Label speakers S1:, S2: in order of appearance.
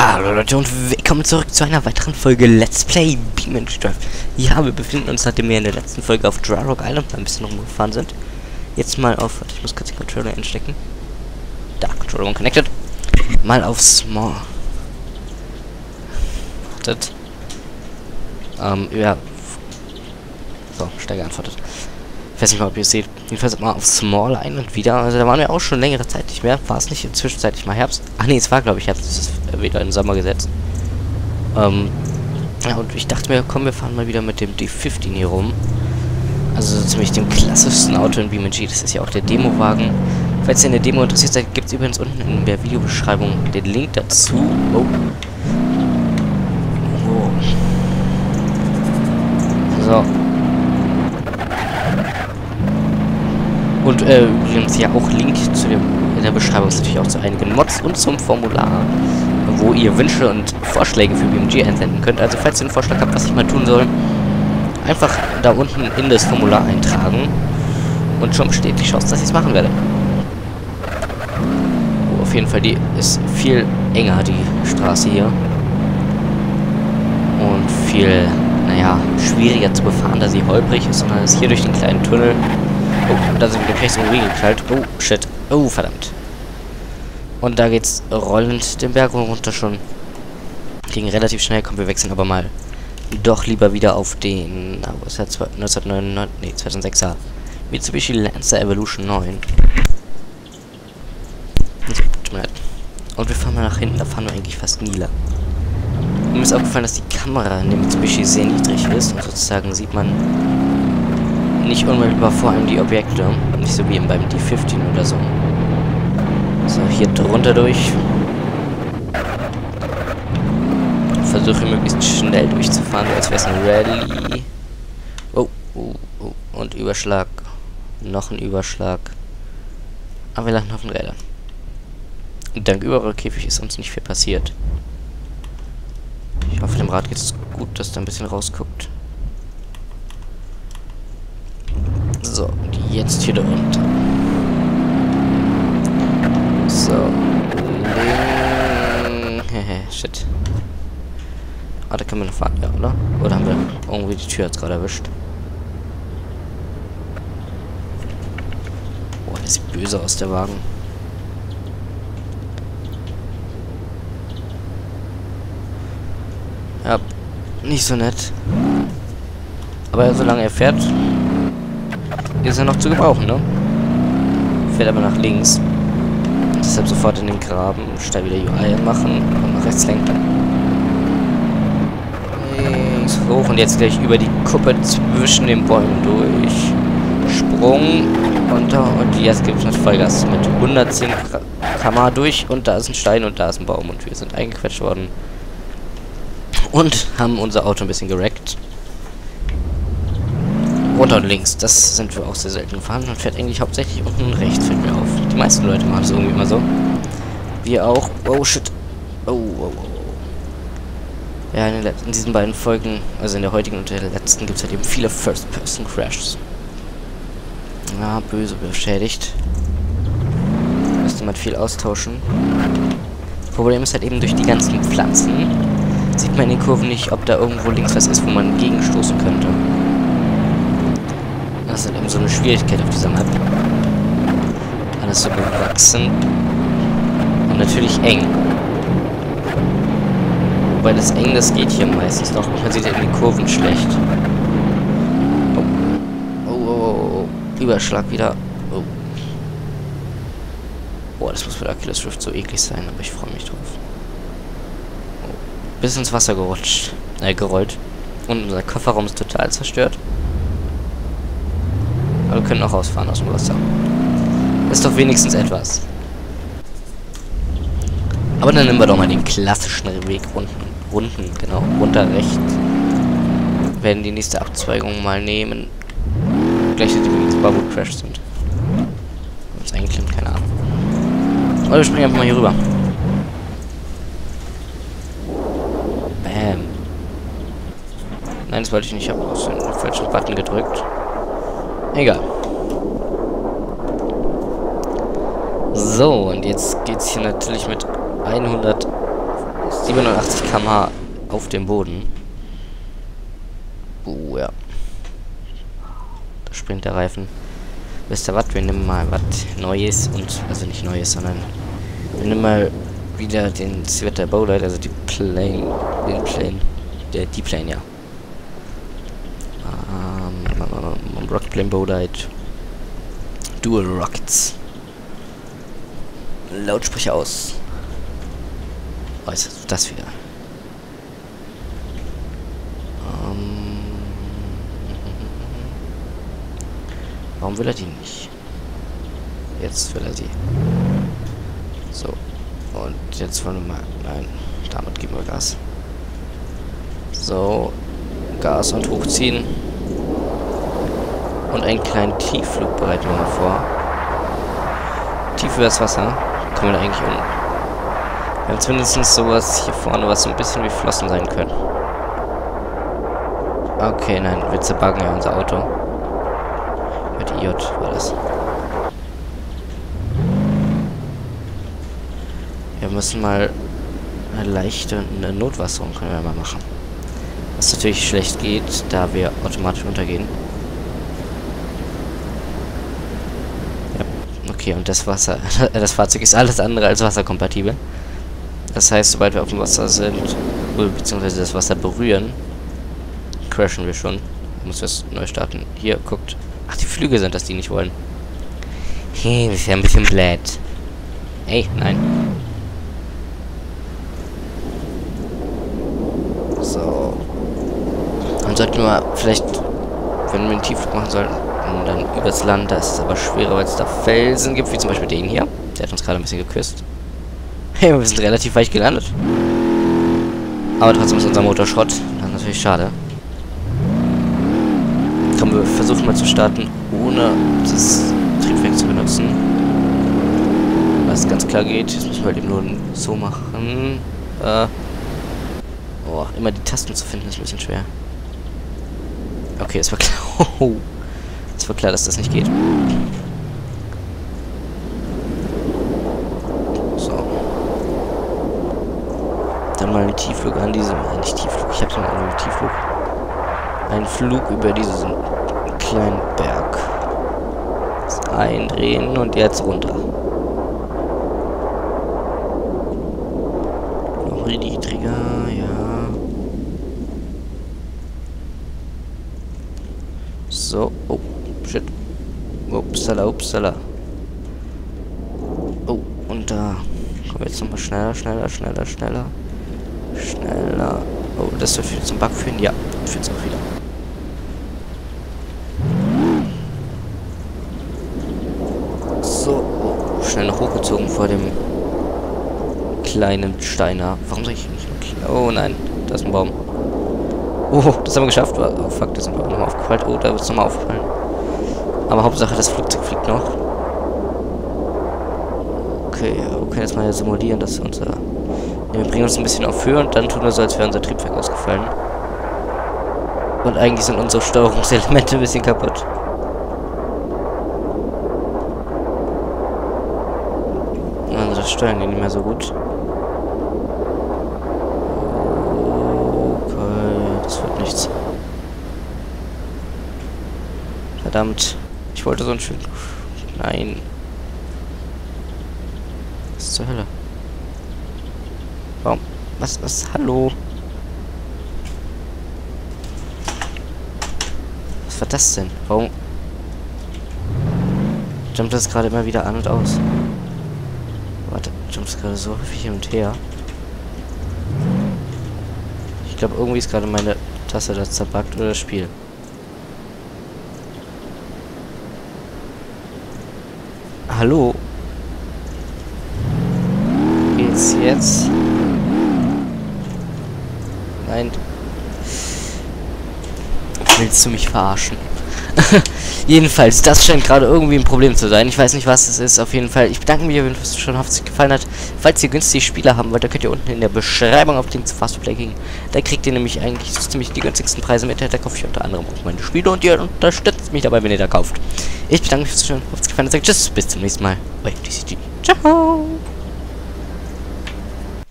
S1: Hallo Leute und willkommen zurück zu einer weiteren Folge Let's Play BeamNG. Ja, wir befinden uns, nachdem wir in der letzten Folge auf Dry Rock Island ein bisschen rumgefahren sind, jetzt mal auf, warte, ich muss kurz den Controller einstecken. Da, Controller connected. Mal auf Small. Wartet. Ja. So, Steiger antwortet. Ich weiß nicht mal, ob ihr es seht. Jedenfalls mal auf Small Island wieder. Also da waren wir auch schon längere Zeit nicht mehr. War es nicht inzwischen mal Herbst? Ach nee, es war glaube ich Herbst. Es ist wieder in den Sommer gesetzt. Ja, und ich dachte mir, komm, wir fahren mal wieder mit dem D15 hier rum. Also so ziemlich dem klassischsten Auto in BeamNG. Das ist ja auch der Demowagen. Falls ihr eine Demo interessiert seid, gibt es übrigens unten in der Videobeschreibung den Link dazu. Oh. So. Und übrigens ja auch Link zu dem, in der Beschreibung ist natürlich auch zu einigen Mods und zum Formular, wo ihr Wünsche und Vorschläge für BeamNG einsenden könnt. Also falls ihr einen Vorschlag habt, was ich mal tun soll, einfach da unten in das Formular eintragen und schon besteht die Chance, dass ich es machen werde. Oh, auf jeden Fall, die ist viel enger, die Straße hier. Und viel, naja, schwieriger zu befahren, da sie holprig ist, sondern ist hier durch den kleinen Tunnel. Oh, da sind wir gleich so geknallt. Oh, shit. Oh, verdammt. Und da geht's rollend den Berg runter schon. Ging relativ schnell. Komm, wir wechseln aber mal doch lieber wieder auf den, was ist das, 1999, nee, 2006er Mitsubishi Lancer Evolution 9. Und wir fahren mal nach hinten. Da fahren wir eigentlich fast nie lang. Mir ist aufgefallen, dass die Kamera in dem Mitsubishi sehr niedrig ist. Und sozusagen sieht man nicht unmittelbar vor allem die Objekte. Nicht so wie beim D15 oder so. So, hier drunter durch. Versuche möglichst schnell durchzufahren, als wäre es eine Rallye. Oh, oh, oh. Und Überschlag. Noch ein Überschlag. Aber wir landen auf den Rädern. Und dank Überrollkäfig ist uns nicht viel passiert. Ich hoffe, dem Rad geht es gut, dass da ein bisschen rausguckt. So, jetzt hier drunter. So. Shit. Ah, da können wir noch fahren, ja, oder? Oder haben wir irgendwie die Tür jetzt gerade erwischt? Boah, der sieht böse aus, der Wagen. Ja, nicht so nett. Aber solange er fährt, ist er noch zu gebrauchen, ne? Fährt aber nach links. Deshalb sofort in den Graben. Schnell wieder UI machen und nach rechts lenken. Links hoch und jetzt gleich über die Kuppe zwischen den Bäumen durch. Sprung runter und jetzt gibt es noch Vollgas mit 110 km/h durch und da ist ein Stein und da ist ein Baum und wir sind eingequetscht worden. Und haben unser Auto ein bisschen gerackt. Runter und links, das sind wir auch sehr selten gefahren. Man fährt eigentlich hauptsächlich unten und rechts, fällt mir auf. Die meisten Leute machen es irgendwie immer so. Wir auch. Oh shit. Oh, oh, oh. Ja, in diesen beiden Folgen, also in der heutigen und der letzten, gibt es halt eben viele First-Person-Crashes. Ja, böse beschädigt. Müsste man viel austauschen. Problem ist halt eben, durch die ganzen Pflanzen sieht man in den Kurven nicht, ob da irgendwo links was ist, wo man gegenstoßen könnte. Das ist halt eben so eine Schwierigkeit auf dieser Map. Alles so bewachsen. Und natürlich eng. Wobei das eng, das geht hier meistens noch. Man sieht ja in den Kurven schlecht. Oh. Oh, oh, oh, oh. Überschlag wieder. Oh. Boah, das muss für Achilles Rift so eklig sein, aber ich freue mich drauf. Oh. Bis ins Wasser gerutscht. Gerollt. Und unser Kofferraum ist total zerstört. Aber wir können auch rausfahren aus dem Wasser. Ist doch wenigstens etwas. Aber dann nehmen wir doch mal den klassischen Weg unten, genau, runter rechts. Werden die nächste Abzweigung mal nehmen. Gleich sind übrigens Barbo Crash sind. Uns eingeklemmt, keine Ahnung. Oder wir springen einfach mal hier rüber. Bam. Nein, das wollte ich nicht. Ich habe den falschen Button gedrückt. Egal. So, und jetzt geht's hier natürlich mit 100 87 km/h auf dem Boden. Ja. Da springt der Reifen. Wisst ihr was? Wir nehmen mal was Neues und, also nicht Neues, sondern wir nehmen mal wieder den Sweater Bowlight, also die Plane, die Plane, ja. Rocket Plane Bowlight. Dual Rockets. Lautsprecher aus. Oh, ist das wieder? Warum will er die nicht? Jetzt will er sie. So. Und jetzt wollen wir mal... Nein, damit geben wir Gas. So. Gas und hochziehen. Und einen kleinen Tiefflug bereiten wir mal vor. Tief über das Wasser. Kommen wir da eigentlich um. Wir haben zumindest sowas hier vorne, was so ein bisschen wie Flossen sein können. Okay, nein, wir zerbuggen ja unser Auto. Mit IJ war das. Wir müssen mal eine leichte Notwasserung können wir mal machen. Was natürlich schlecht geht, da wir automatisch untergehen. Ja, okay, und das Wasser, das Fahrzeug ist alles andere als wasserkompatibel. Das heißt, sobald wir auf dem Wasser sind, beziehungsweise das Wasser berühren, crashen wir schon. Muss das neu starten. Hier, guckt. Ach, die Flügel sind das, die nicht wollen. Hey, das ist ja ein bisschen blöd. Ey, nein. So. Dann sollten wir vielleicht, wenn wir einen Tiefflug machen sollten, dann übers Land. Das ist aber schwerer, weil es da Felsen gibt, wie zum Beispiel den hier. Der hat uns gerade ein bisschen geküsst. Hey, wir sind relativ weit gelandet. Aber trotzdem ist unser Motor Schrott. Das ist natürlich schade. Komm, wir versuchen mal zu starten, ohne das Triebwerk zu benutzen. Was ganz klar geht. Jetzt müssen wir halt eben nur so machen. Oh, immer die Tasten zu finden ist ein bisschen schwer. Okay, es war klar. Oh, es war klar, dass das nicht geht. So. Dann mal einen Tiefflug an diesem. Nicht Tiefflug, ich hab's mal einen Tiefflug. Ein Flug über diesen kleinen Berg. Das eindrehen und jetzt runter. Noch niedriger, ja. So, oh, shit. Upsala, upsala. Oh, und da kommen wir jetzt nochmal schneller. Schneller. Oh, das wird wieder zum Bug führen. Ja, führt es auch wieder. So, oh, schnell noch hochgezogen vor dem kleinen Steiner. Warum soll ich nicht noch... Oh nein, da ist ein Baum. Oh, das haben wir geschafft. Oh fuck, das sind wir auch nochmal aufgefallen. Oh, da wird es nochmal aufgefallen. Aber Hauptsache, das Flugzeug fliegt noch. Okay, wir können jetzt mal simulieren, dass unser... Wir bringen uns ein bisschen auf Höhe und dann tun wir so, als wäre unser Triebwerk ausgefallen. Und eigentlich sind unsere Steuerungselemente ein bisschen kaputt. Also das Steuern geht nicht mehr so gut. Okay, das wird nichts. Verdammt. Ich wollte so ein schön... Nein. Was zur Hölle? Warum? Was? Hallo? Was war das denn? Warum? Jumpt das gerade immer wieder an und aus? Warte, jumpt es gerade so häufig hin und her? Ich glaube, irgendwie ist gerade meine Tasse da zerbuggt oder das Spiel. Hallo? Geht's jetzt? Nein. Willst du mich verarschen? Jedenfalls, das scheint gerade irgendwie ein Problem zu sein. Ich weiß nicht, was es ist. Auf jeden Fall, ich bedanke mich, wenn es schon hoffentlich gefallen hat. Falls ihr günstige Spiele haben wollt, dann könnt ihr unten in der Beschreibung auf den zu Fast Play gehen. Da kriegt ihr nämlich eigentlich so ziemlich die günstigsten Preise mit. Da kaufe ich unter anderem auch meine Spiele und ihr unterstützt mich dabei, wenn ihr da kauft. Ich bedanke mich fürs Zuschauen. Hoffentlich gefallen hat. Tschüss, bis zum nächsten Mal. Euer DCG. Ciao.